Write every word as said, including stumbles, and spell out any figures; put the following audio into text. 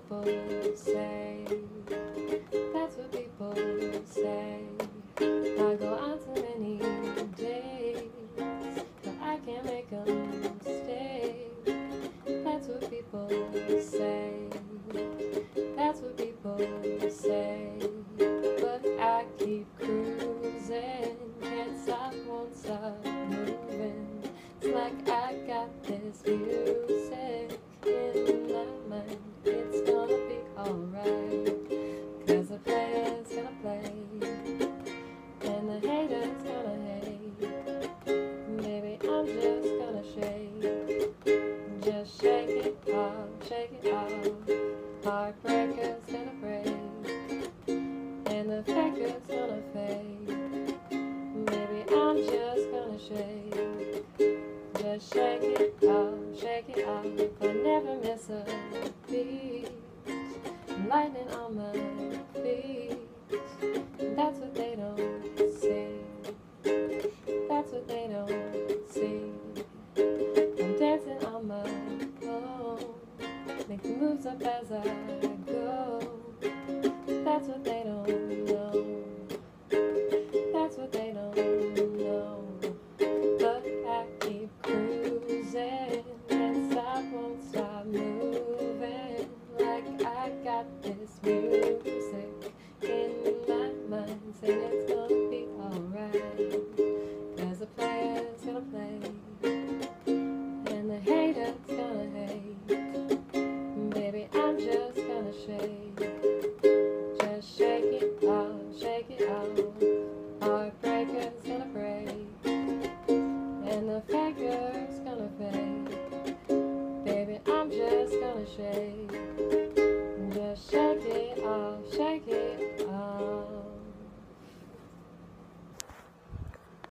people say. That's what people say. I go on too many days, but I can't make them stay. That's what people say. That's what people say. But I keep cruising, can't stop, won't stop moving. It's like I got this music in my mind. It's gonna be alright, 'cause the player's gonna play and the hater's gonna hate. Maybe I'm just gonna shake, just shake it off, shake it off. Heartbreaker's gonna break and the faker's gonna fade. Maybe I'm just gonna shake, just shake it off, shake it off. I never miss a beat, lightning on my feet. That's what they don't see, that's what they don't see. I'm dancing on my own, make the moves up as I go. That's what they don't know, that's what they don't know. But I keep cruising, can't stop, won't stop moving. Like I got this music in my mind, saying it's gonna be alright, 'cause the player's gonna play and the hater's gonna hate. Baby, I'm just gonna shake,